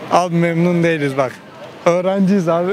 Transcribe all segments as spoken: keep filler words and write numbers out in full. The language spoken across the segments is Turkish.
Abi memnun değiliz bak. Öğrenciyiz abi.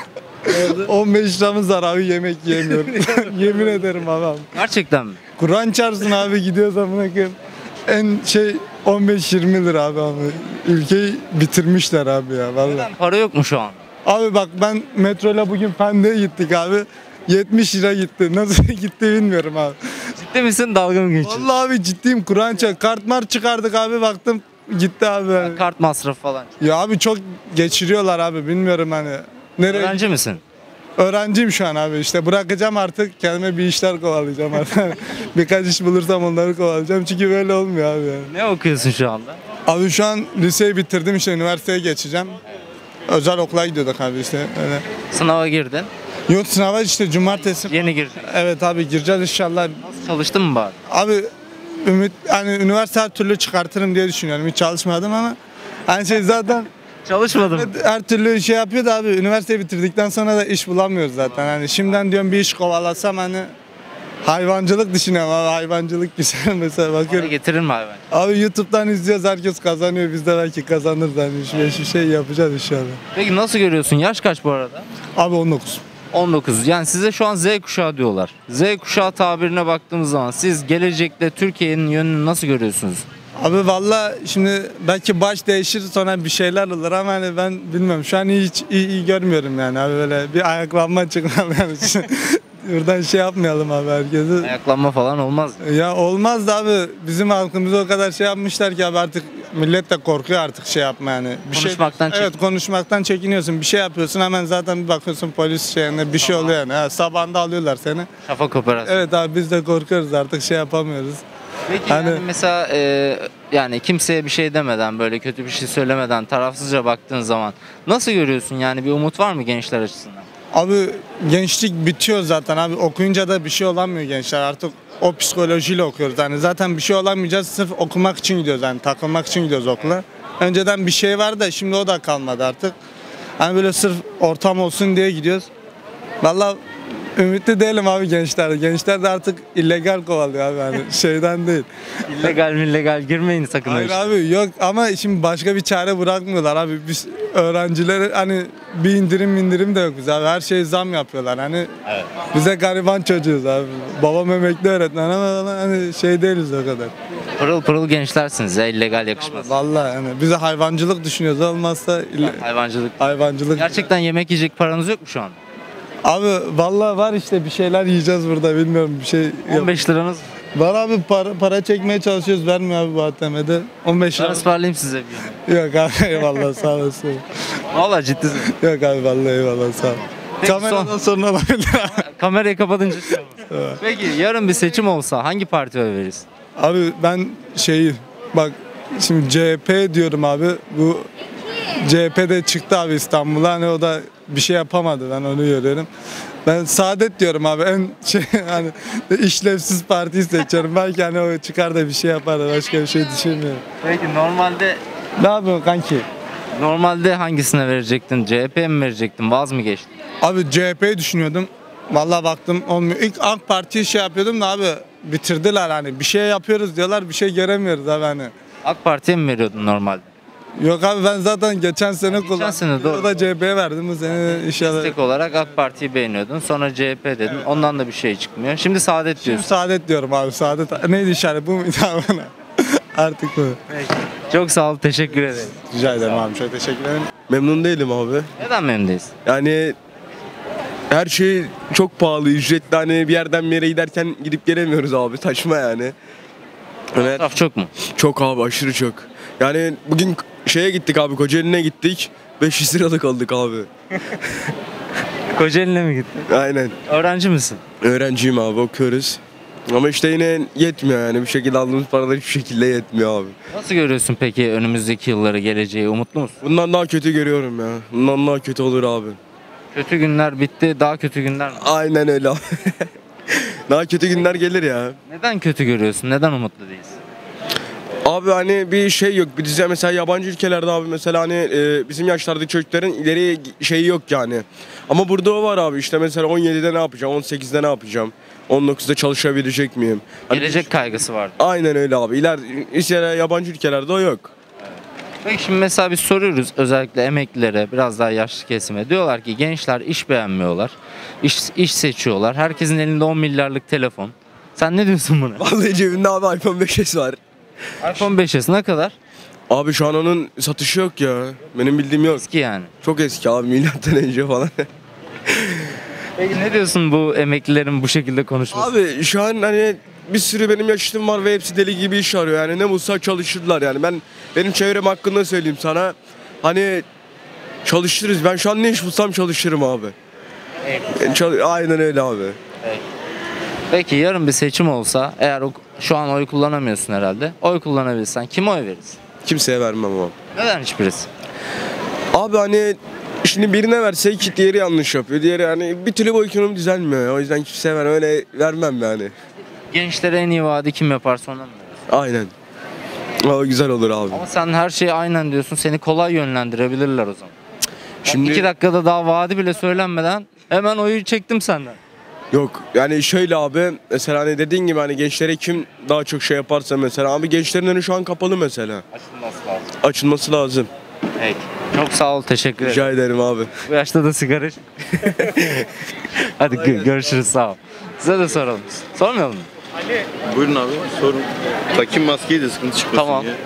on beş liramız var abi, yemek yiyemiyorum. Yemin ederim abi. Gerçekten mi? Kur'an çarpsın abi, gidiyoruz amına koyayım. En şey on beş yirmi lira abi abi. Ülkeyi bitirmişler abi ya vallahi. Neden? Para yok mu şu an? Abi bak ben metroyla bugün Pendik'e gittik abi. yetmiş lira gitti. Nasıl gitti bilmiyorum abi. Ciddi misin, dalga mı geçiyorsun? Vallahi abi ciddiyim, Kur'an çarp. Kart mar çıkardık abi, baktım gitti abi. Kart masrafı falan. Ya abi çok geçiriyorlar abi, bilmiyorum hani. Nereye? Öğrenci misin? Öğrenciyim şu an abi, işte bırakacağım artık, kendime bir işler kovalayacağım artık. Birkaç iş bulursam onları kovalayacağım, çünkü böyle olmuyor abi yani. Ne okuyorsun şu anda? Abi şu an liseyi bitirdim, işte üniversiteye geçeceğim. Özel okula gidiyorduk abi işte öyle. Sınava girdin. Yok, sınava işte cumartesi. Yeni girdin. Evet abi, gireceğiz inşallah. Nasıl, çalıştın mı bari? Abi ümit, hani üniversite her türlü çıkartırım diye düşünüyorum. Hiç çalışmadım ama hani şey zaten Çalışmadım. her türlü şey yapıyor da abi, üniversiteyi bitirdikten sonra da iş bulamıyoruz zaten. Hani şimdiden diyorum bir iş kovalasam, hani hayvancılık düşünüyorum abi, hayvancılık güzel mesela, Para bakıyorum. getirir mi hayvan? Abi YouTube'dan izliyoruz, herkes kazanıyor, biz de belki kazanırız, hani şu şey yapacağız inşallah. Peki nasıl görüyorsun? Yaş kaç bu arada? Abi on dokuz. on dokuz. Yani size şu an Z kuşağı diyorlar. Z kuşağı tabirine baktığımız zaman siz gelecekte Türkiye'nin yönünü nasıl görüyorsunuz? Abi valla şimdi belki baş değişir, sonra bir şeyler olur ama hani ben bilmiyorum, şu an hiç iyi, iyi görmüyorum yani abi, böyle bir ayaklanma çıkmalı yani. Buradan şey yapmayalım abi herkese. Ayaklanma falan olmaz. Ya olmaz da abi, bizim halkımıza o kadar şey yapmışlar ki abi, artık millet de korkuyor artık şey yapma yani. Bir Konuşmaktan şey, evet, konuşmaktan çekiniyorsun, bir şey yapıyorsun hemen zaten bir bakıyorsun polis şeyine bir şey oluyor yani. Ha, sabahında alıyorlar seni. Şafak operasyonu. Evet abi, biz de korkuyoruz artık, şey yapamıyoruz. Peki Hani- yani mesela e, yani kimseye bir şey demeden, böyle kötü bir şey söylemeden tarafsızca baktığın zaman nasıl görüyorsun, yani bir umut var mı gençler açısından? Abi gençlik bitiyor zaten abi, okuyunca da bir şey olamıyor gençler artık, o psikolojiyle okuyoruz yani, zaten bir şey olamayacağız, sırf okumak için gidiyoruz yani, takılmak için gidiyoruz okula. Önceden bir şey var da şimdi o da kalmadı artık. Hani böyle sırf ortam olsun diye gidiyoruz. Vallahi ümitli değilim abi gençler. Gençler de artık illegal kovalıyor abi, hani şeyden değil. İllegal mi illegal girmeyin sakın. o Hayır işe. abi, yok ama şimdi başka bir çare bırakmıyorlar abi. Biz öğrencilere hani bir indirim indirim de yok bize abi. Her şeye zam yapıyorlar hani. Evet. Bize gariban çocuğuz abi. Babam emekli öğretmen ama hani şey değiliz o kadar. Pırıl pırıl gençlersiniz ya, illegal yakışmaz. Vallahi yani bize hayvancılık düşünüyoruz, olmazsa ille- Hayvancılık. hayvancılık. Gerçekten yemek yiyecek paranız yok mu şu an? Abi vallahi var işte, bir şeyler yiyeceğiz burada, bilmiyorum bir şey. on beş liranız. Var abi, para, para çekmeye çalışıyoruz, vermiyor abi bu A T M'de. on beş Ben lira. ısmarlayayım size bir yemek. Yok abi eyvallah, sağ olasın. Valla ciddisin. Yok abi vallahi eyvallah, sağ ol. Peki, Kameradan son- sonra olabilir. Kamerayı kapatınca şey olur. Peki yarın bir seçim olsa hangi partiye oy verirsin? Abi ben şeyi bak, şimdi C H P diyorum abi, bu C H P de çıktı abi İstanbul'a, hani o da bir şey yapamadı, ben onu görüyorum. Ben Saadet diyorum abi, en şey hani işlevsiz partiyi seçiyorum. Belki hani o çıkar da bir şey yapar da, başka bir şey düşünmüyorum. Peki normalde Ne yapıyorsun kanki? normalde hangisine verecektin? C H P'ye mi verecektin? Vaz mı geçtin? Abi C H P'yi düşünüyordum. Vallahi baktım olmuyor. İlk AK Parti'yi şey yapıyordum da abi bitirdiler, hani bir şey yapıyoruz diyorlar, bir şey göremiyoruz abi hani. AK Parti'ye mi veriyordun normalde? Yok abi, ben zaten geçen sene kullandım. sene, doğru. O da C H P'ye verdim, bu sene inşallah. Tek olarak AK Parti'yi beğeniyordun. Sonra C H P dedin. Ondan da bir şey çıkmıyor. Şimdi Saadet diyorsun. Saadet diyorum abi, Saadet. Neydi işaret, bu muydu abi bana? Artık bu. Çok sağ ol. Teşekkür ederim. Rica ederim abi, çok teşekkür ederim. Memnun değilim abi. Neden memnun değilsin? Yani her şey çok pahalı, ücretli, hani bir yerden bir yere giderken gidip gelemiyoruz abi, saçma yani. Evet, Masraf çok mu? çok abi, aşırı çok. Yani bugün şeye gittik abi, Kocaeli'ne gittik, beş yüz liralık aldık abi. Kocaeli'ne mi gittin? Aynen. Öğrenci misin? Öğrenciyim abi, okuyoruz. Ama işte yine yetmiyor yani, bir şekilde aldığımız paralar hiçbir şekilde yetmiyor abi. Nasıl görüyorsun peki önümüzdeki yılları, geleceği? Umutlu musun? Bundan daha kötü görüyorum ya. Bundan daha kötü olur abi. Kötü günler bitti. Daha kötü günler mi? Aynen öyle abi. Daha kötü günler gelir ya. Neden kötü görüyorsun? Neden umutlu değilsin? Abi hani bir şey yok. Bir dizi mesela yabancı ülkelerde abi, mesela hani e, bizim yaşlardaki çocukların ileri şeyi yok yani. Ama burada o var abi, işte mesela on yedide ne yapacağım, on sekizde ne yapacağım, on dokuzda çalışabilecek miyim? Hani Gelecek kaygısı var. aynen öyle abi. İler, işte yabancı ülkelerde o yok. Peki şimdi mesela biz soruyoruz özellikle emeklilere, biraz daha yaşlı kesime. Diyorlar ki gençler iş beğenmiyorlar, iş, iş seçiyorlar. Herkesin elinde on milyarlık telefon. Sen ne diyorsun buna? Vallahi cebimde abi iPhone beş S var. iPhone beş S ne kadar? Abi şu an onun satışı yok ya. Benim bildiğim yok. Eski yani. Çok eski abi, milattan önce falan. Peki ne diyorsun bu emeklilerin bu şekilde konuşması? Abi şu an hani bir sürü benim yaşıtım var ve hepsi deli gibi iş arıyor. Yani ne bulsa çalışırlar yani. Ben benim çevrem hakkında söyleyeyim sana. Hani çalışırız. Ben şu an ne iş bulsam çalışırım abi. Yani çal- Aynen öyle abi. Peki yarın bir seçim olsa, eğer o- şu an oy kullanamıyorsun herhalde. Oy kullanabilsen kime oy verirsin? Kimseye vermem abi. Neden hiçbirisi? Abi hani şimdi birine versek diğeri yanlış yapıyor. Diğeri hani bir türlü bu ekonomi düzelmiyor ya. O yüzden kimseye ben öyle vermem yani. Gençlere en iyi vaadi kim yaparsa ona mı verirsin? Aynen. O güzel olur abi. Ama sen her şeyi aynen diyorsun. Seni kolay yönlendirebilirler o zaman. Şimdi Şimdi iki dakikada daha vaadi bile söylenmeden hemen oyu çektim senden. yok yani şöyle abi, mesela hani dediğin gibi hani gençlere kim daha çok şey yaparsa mesela, abi gençlerin önü şu an kapalı mesela. Açılması lazım. Açılması lazım. Peki. Çok sağ ol. Teşekkür ederim. Rica ederim abi. Bu yaşta da sigara iç. Hadi gö- görüşürüz. Sağ ol. Size de soralım. Sormayalım mı? Buyurun abi, sorun. Takayım maskeyi de sıkıntı çıkmasın Tamam. diye.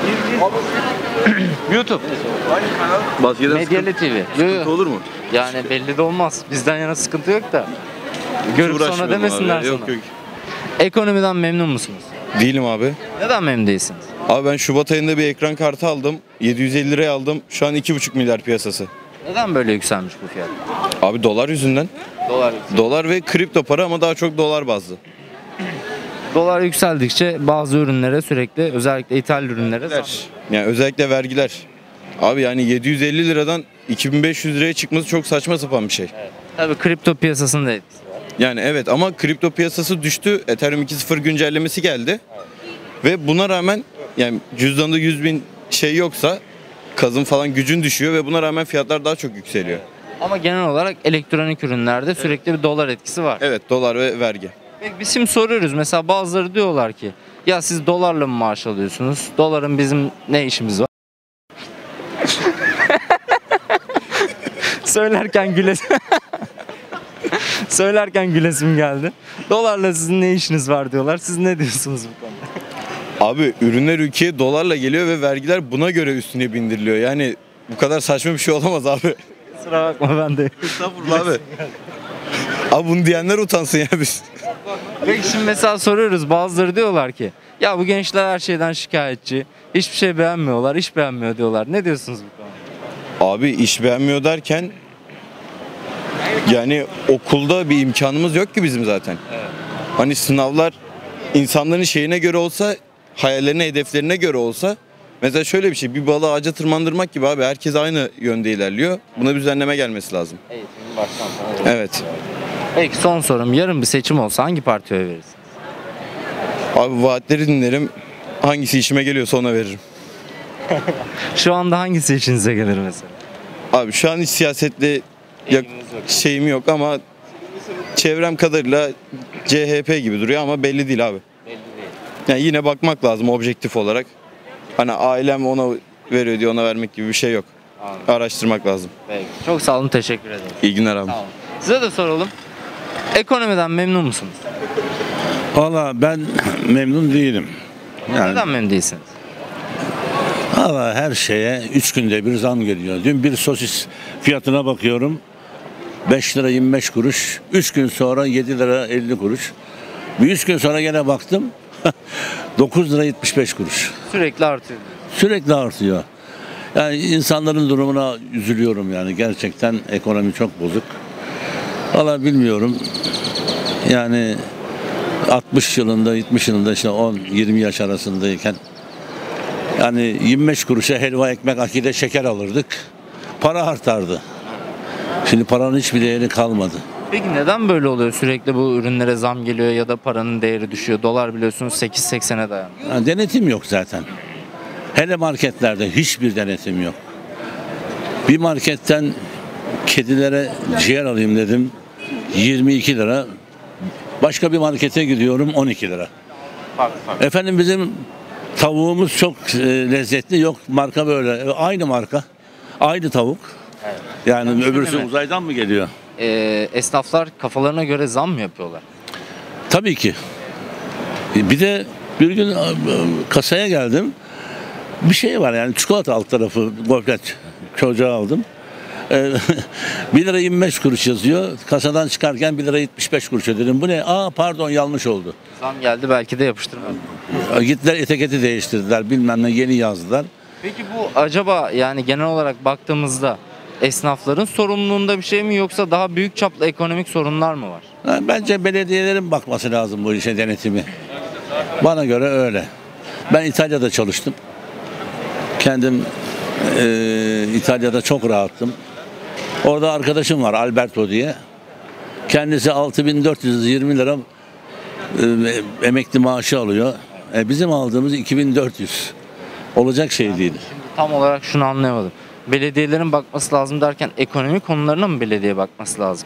YouTube. Maskeden Medyalı sıkıntı, T V. Yo, sıkıntı yo. olur mu? Yani belli de olmaz. Bizden yana sıkıntı yok da. Görüp sonra Uğraşmayalım demesinler abi. sana. Yok yok. Ekonomiden memnun musunuz? Değilim abi. Neden memnun değilsiniz? Abi ben Şubat ayında bir ekran kartı aldım. yedi yüz elli liraya aldım. Şu an iki buçuk milyar piyasası. Neden böyle yükselmiş bu fiyat? Abi dolar yüzünden. Dolar Dolar ve kripto para ama daha çok dolar bazlı. Dolar yükseldikçe bazı ürünlere sürekli, özellikle ithal ürünlere zam. Yani özellikle vergiler. Abi yani yedi yüz elli liradan iki bin beş yüz liraya çıkması çok saçma sapan bir şey. Tabii kripto piyasasının da etkisi var. Yani evet, ama kripto piyasası düştü. Ethereum iki nokta sıfır güncellemesi geldi. Ve buna rağmen yani cüzdanında yüz bin şey yoksa kazın falan gücün düşüyor ve buna rağmen fiyatlar daha çok yükseliyor. Ama genel olarak elektronik ürünlerde sürekli bir dolar etkisi var. Evet, dolar ve vergi. Peki biz şimdi soruyoruz, mesela bazıları diyorlar ki ya siz dolarla mı maaş alıyorsunuz? Doların bizim ne işimiz var? Söylerken gülesim Söylerken gülesim geldi. Dolarla sizin ne işiniz var diyorlar. Siz ne diyorsunuz bu konuda? Abi ürünler ülkeye dolarla geliyor ve vergiler buna göre üstüne bindiriliyor. Yani bu kadar saçma bir şey olamaz abi. Kusura bakma, ben de. Estağfurullah abi. Abi bunu diyenler utansın ya biz. Peki şimdi mesela soruyoruz, bazıları diyorlar ki ya bu gençler her şeyden şikayetçi. Hiçbir şey beğenmiyorlar, iş beğenmiyor diyorlar. Ne diyorsunuz bu konuda? Abi iş beğenmiyor derken yani okulda bir imkanımız yok ki bizim zaten. Hani sınavlar insanların şeyine göre olsa, hayallerine, hedeflerine göre olsa, mesela şöyle bir şey, bir balığı ağaca tırmandırmak gibi abi, herkes aynı yönde ilerliyor. Buna bir düzenleme gelmesi lazım. Eğitimin baştan sona. Evet. Peki son sorum, yarın bir seçim olsa hangi partiye oy verirsiniz? Abi vaatleri dinlerim. Hangisi işime geliyorsa ona veririm. Şu anda hangisi işinize gelir mesela? Abi şu an hiç siyasetle yak- İlginiz yok. şeyim yok ama çevrem kadarıyla C H P gibi duruyor ama belli değil abi. Belli değil. Yani yine bakmak lazım objektif olarak. Hani ailem ona veriyor diye ona vermek gibi bir şey yok. Anladım. Araştırmak lazım. Peki. Çok sağ olun, teşekkür ederim. İyi günler abi. Sağ olun. Size de soralım. Ekonomiden memnun musunuz? Valla ben memnun değilim. Yani Neden memnun değilsiniz? valla her şeye üç günde bir zam geliyor. Dün bir sosis fiyatına bakıyorum. beş lira yirmi beş kuruş. üç gün sonra yedi lira elli kuruş. Bir üç gün sonra gene baktım. dokuz lira yetmiş beş kuruş. Sürekli artıyor. Sürekli artıyor. Yani insanların durumuna üzülüyorum yani. Gerçekten ekonomi çok bozuk. Valla bilmiyorum. Yani altmış yılında, yetmiş yılında işte on yirmi yaş arasındayken yani yirmi beş kuruşa helva, ekmek, akide, şeker alırdık. Para artardı. Şimdi paranın hiçbir değeri kalmadı. Peki neden böyle oluyor? Sürekli bu ürünlere zam geliyor ya da paranın değeri düşüyor. Dolar biliyorsunuz sekiz seksene dayanıyor. Yani denetim yok zaten. Hele marketlerde hiçbir denetim yok. Bir marketten kedilere ciğer alayım dedim. yirmi iki lira. Başka bir markete gidiyorum on iki lira. Farklı farklı. Efendim bizim Tavuğumuz çok e, lezzetli. Yok marka böyle. E, Aynı marka. Aynı tavuk. Yani Yani şöyle öbürsü mi? uzaydan mı geliyor? Ee, esnaflar kafalarına göre zam mı yapıyorlar? Tabii ki. E, Bir de bir gün e, kasaya geldim. Bir şey var yani çikolata alt tarafı gofret çocuğa aldım. E, bir lira yirmi beş kuruş yazıyor. Kasadan çıkarken bir lira yetmiş beş kuruş ödedim. Bu ne? Aa pardon yanlış oldu. Zam geldi belki de yapıştırmadı. E, Gittiler etiketi değiştirdiler bilmem ne yeni yazdılar. Peki bu acaba yani genel olarak baktığımızda esnafların sorumluluğunda bir şey mi yoksa daha büyük çaplı ekonomik sorunlar mı var? Ha, Bence belediyelerin bakması lazım bu işe denetimi. Bana göre öyle. Ben İtalya'da çalıştım. Kendim e, İtalya'da çok rahattım. Orada arkadaşım var Alberto diye. Kendisi altı bin dört yüz yirmi lira e, emekli maaşı alıyor. E, bizim aldığımız iki bin dört yüz. Olacak şey değil. Tam olarak şunu anlayamadım. Belediyelerin bakması lazım derken ekonomi konularına mı belediye bakması lazım?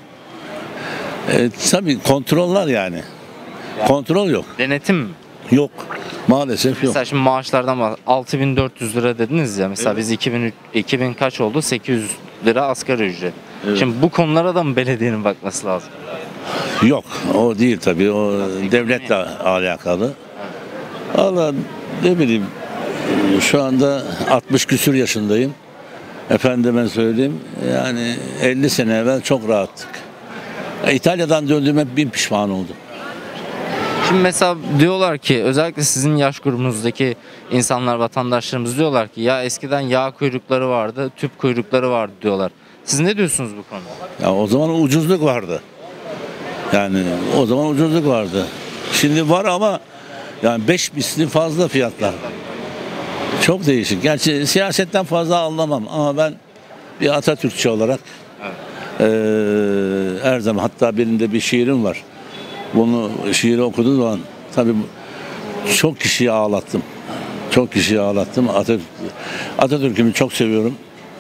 E, tabii kontroller yani. Kontrol yok. Denetim mi? Yok. Maalesef yok. Mesela şimdi maaşlardan bahs- altı bin dört yüz lira dediniz ya. Mesela biz iki bin, üç- iki bin kaç oldu? sekiz yüz lira asgari ücret. Evet. Şimdi bu konulara da mı belediyenin bakması lazım? Yok. O değil tabii. O devletle alakalı. Valla ne bileyim şu anda altmış küsür yaşındayım. Efendime söyleyeyim yani elli sene evvel çok rahattık. E, İtalya'dan döndüğüme bin pişman oldum. Şimdi mesela diyorlar ki özellikle sizin yaş grubumuzdaki insanlar, vatandaşlarımız diyorlar ki ya eskiden yağ kuyrukları vardı, tüp kuyrukları vardı diyorlar. Siz ne diyorsunuz bu konuda? Ya o zaman ucuzluk vardı. Yani o zaman ucuzluk vardı. Şimdi var ama yani beş misli fazla fiyatlar. Çok değişik. Gerçi siyasetten fazla anlamam ama ben bir Atatürkçü olarak eee, her zaman hatta benim de bir şiirim var. Bunu şiiri okuduğum zaman tabii çok kişiyi ağlattım. Çok kişiyi ağlattım. Atatürk, Atatürk'ümü çok seviyorum.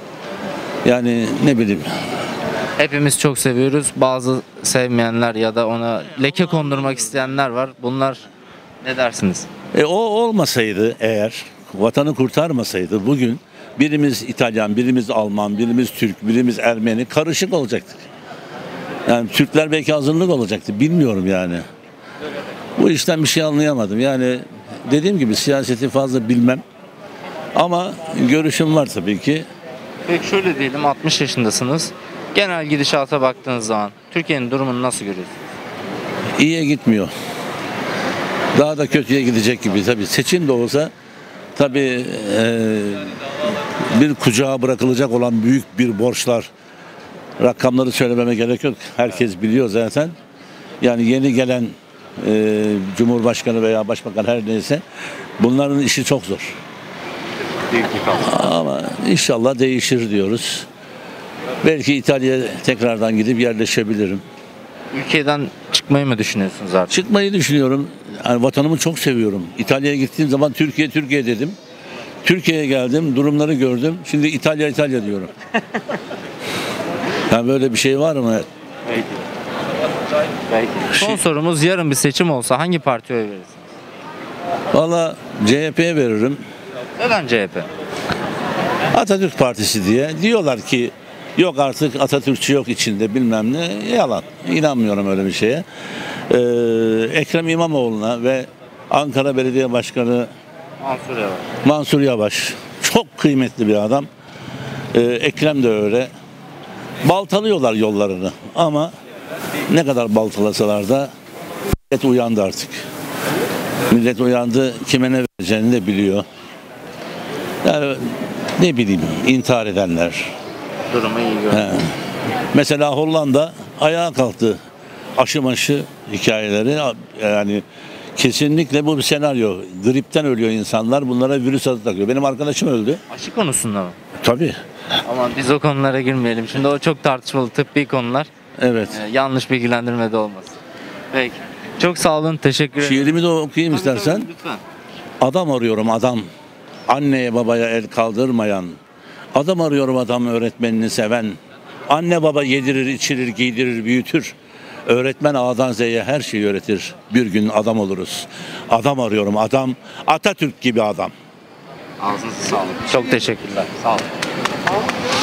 Yani ne bileyim. Hepimiz çok seviyoruz. Bazı sevmeyenler ya da ona leke kondurmak isteyenler var. Bunlar ne dersiniz? E, o olmasaydı eğer vatanı kurtarmasaydı bugün birimiz İtalyan, birimiz Alman, birimiz Türk, birimiz Ermeni karışık olacaktık. Yani Türkler belki azınlık olacaktı. Bilmiyorum yani. Bu işten bir şey anlayamadım. Yani dediğim gibi siyaseti fazla bilmem. Ama görüşüm var tabii ki. Peki şöyle diyelim altmış yaşındasınız. Genel gidişata baktığınız zaman Türkiye'nin durumunu nasıl görüyorsunuz? İyiye gitmiyor. Daha da kötüye gidecek gibi tabii. Seçim de olsa tabii e, bir kucağa bırakılacak olan büyük bir borçlar. Rakamları söylememe gerek yok. Herkes biliyor zaten. Yani yeni gelen e, Cumhurbaşkanı veya Başbakan her neyse bunların işi çok zor. Ama inşallah değişir diyoruz. Belki İtalya'ya tekrardan gidip yerleşebilirim. Ülkeden çıkmayı mı düşünüyorsunuz artık? Çıkmayı düşünüyorum. Yani vatanımı çok seviyorum. İtalya'ya gittiğim zaman Türkiye Türkiye dedim. Türkiye'ye geldim, durumları gördüm. Şimdi İtalya İtalya diyorum. Yani böyle bir şey var mı? Belki. Belki. Son sorumuz yarın bir seçim olsa hangi partiye oy verirsiniz? Valla C H P'ye veririm. Neden C H P? Atatürk Partisi diye. Diyorlar ki yok artık Atatürkçü yok içinde bilmem ne. Yalan. İnanmıyorum öyle bir şeye. Ee, Ekrem İmamoğlu'na ve Ankara Belediye Başkanı Mansur Yavaş. Mansur Yavaş çok kıymetli bir adam. Ee, Ekrem de öyle. Baltalıyorlar yollarını ama ne kadar baltalasalar da millet uyandı artık. Millet uyandı, kime ne vereceğini de biliyor. Yani ne bileyim intihar edenler. Durumu iyi görüyorum. He. Mesela Hollanda ayağa kalktı. Aşı maşı hikayeleri yani kesinlikle bu bir senaryo. Gripten ölüyor insanlar. Bunlara virüs adı takıyor. Benim arkadaşım öldü. Aşı konusunda mı? Tabii. Ama biz o konulara girmeyelim. Şimdi o çok tartışmalı tıbbi konular. Evet. Ee, yanlış bilgilendirme de olmasın. Peki. Çok sağ olun. Teşekkür ederim. Şiirimi de okuyayım Tabii, istersen. tabii, lütfen. Adam arıyorum adam. Anneye babaya el kaldırmayan. Adam arıyorum adam öğretmenini seven. Anne baba yedirir, içirir, giydirir, büyütür. Öğretmen A'dan Z'ye her şeyi öğretir. Bir gün adam oluruz. Adam arıyorum, adam. Atatürk gibi adam. Ağzınıza sağlık. Çok teşekkürler. Sağ olun.